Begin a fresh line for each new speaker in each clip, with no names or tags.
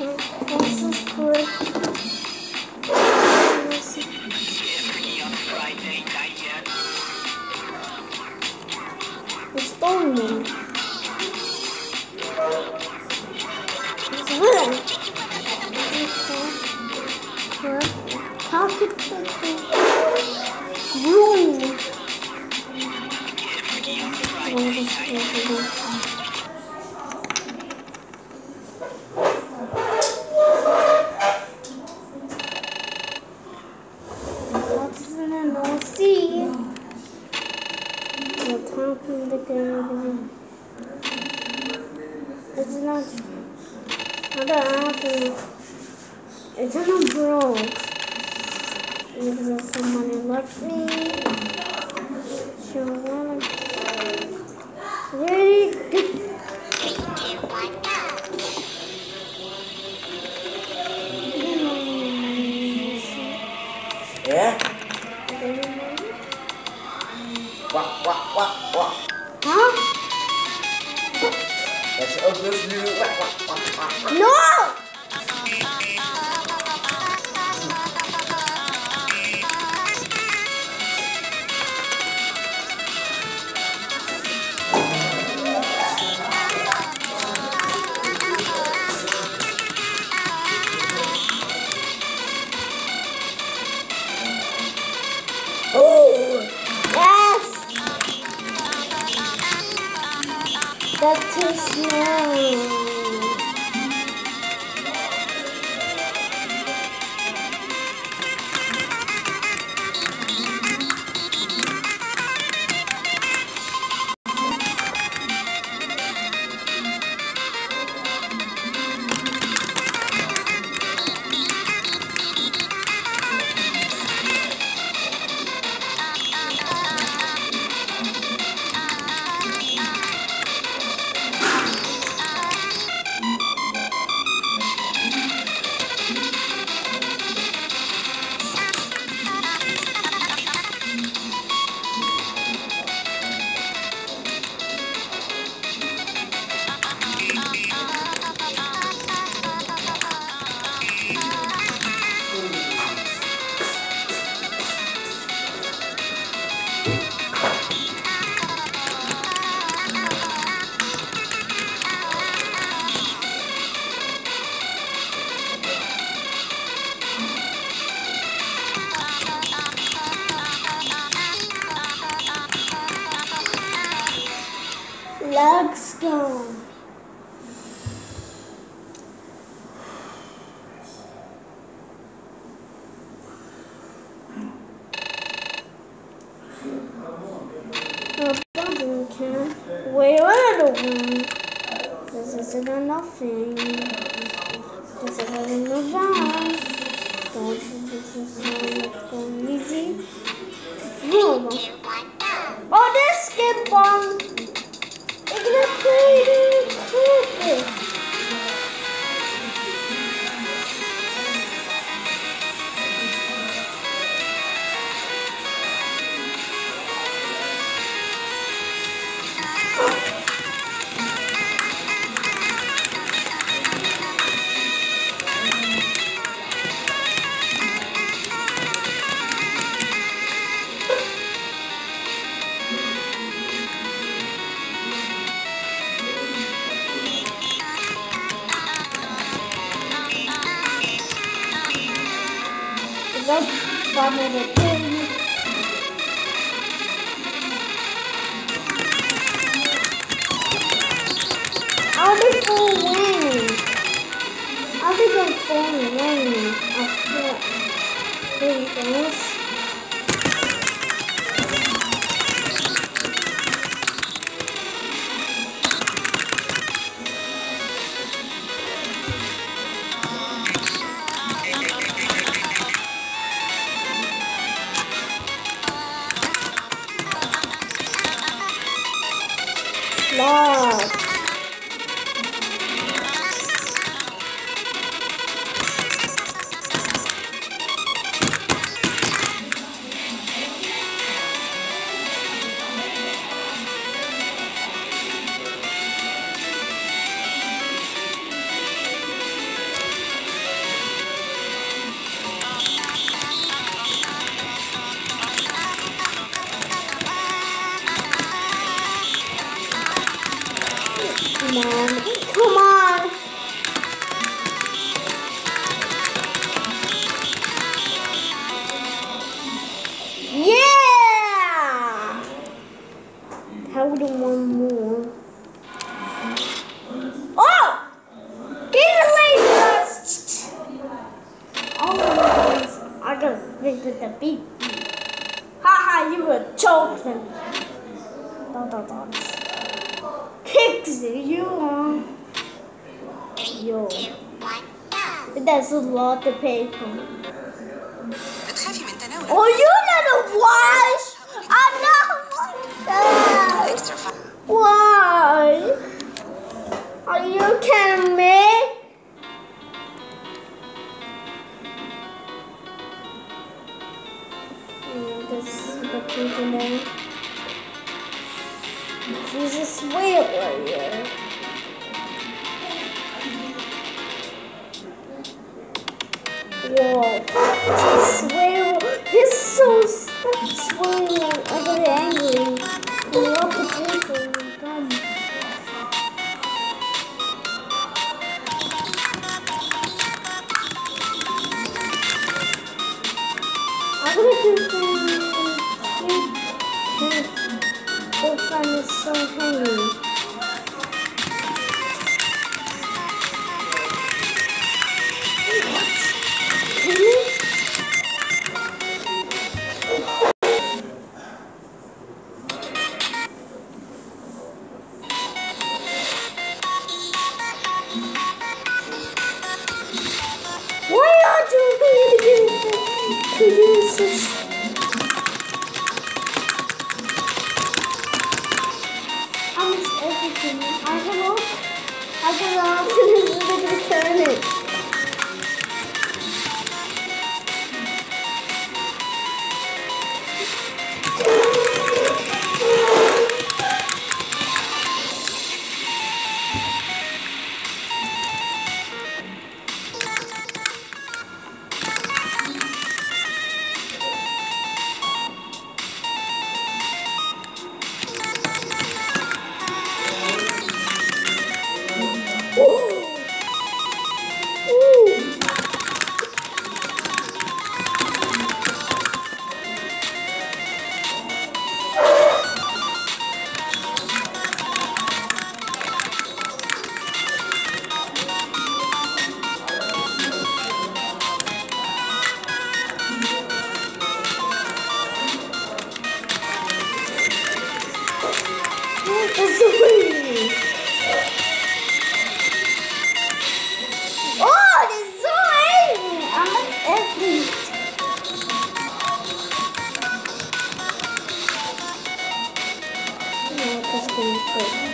This is correct. It's stolen. It's red. How could that be? Room. It's not happening. It's not broke. Because somebody left me. Ready?
Yeah? What?
Huh?
That's obviously what?
No!
Oh!
Yes! That's too small. Let's go. Wait a little one. This isn't nothing. This isn't no fun. Don't this is so easy. Boom. Oh, this skip bomb. It's gonna play it. That's one of the things. I'll be full winning. I'll be the full winning. There you go. Lord. He's a laser! Oh, I gotta think with the beat. Haha, you were choking. Kicks you on. Yo. That's a lot of paper. Oh, you didn't wash! I don't want that! Why? Are you kidding me? This is the people name. She's a sweet warrior. Whoa, he's so sweet. I get angry. I love the people in the gum. I'm gonna do something. Boyfriend is so hungry. Why aren't you going to use this? Almost everything. I can finish turn it. Oh, it's so angry! I'm angry. No, just gonna quit.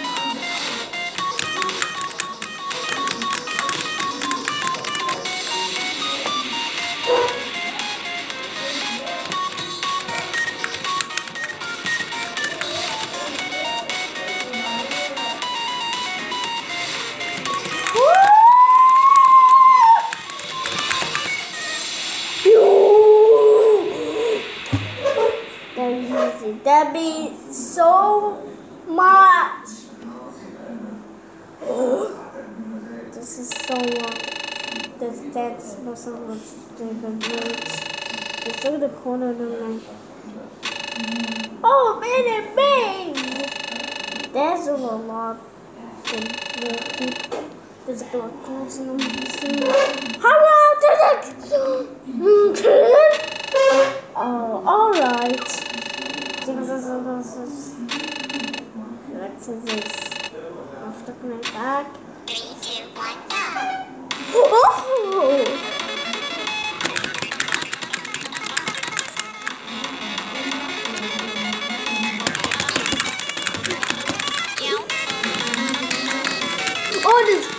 That means so much. This is so much. That's not so much different words. Just look at the corner of the line. Oh, man, it means there's a lot of people. There's a lot of clothes in the Hello, oh, alright. Let's do this. After coming back. 3, 2, 1, go! Oh! Oh, this.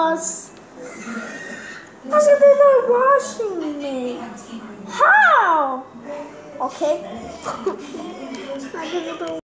Because they're not washing me. How? Okay. I give it a